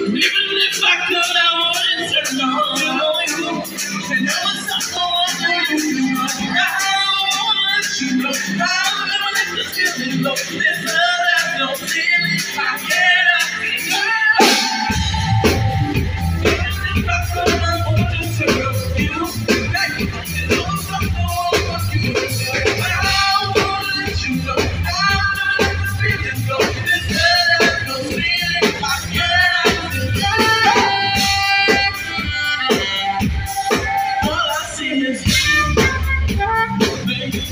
Even if I could, I wouldn't turn on you. And I was so I wanna let you know. I'm gonna let this feeling go. This love has no feeling. I cannot even if I could, I wouldn't turn on you. And I was so I wanna let you know. I'm gonna let this feeling go. This love has no feeling. I cannot all I see is you, baby.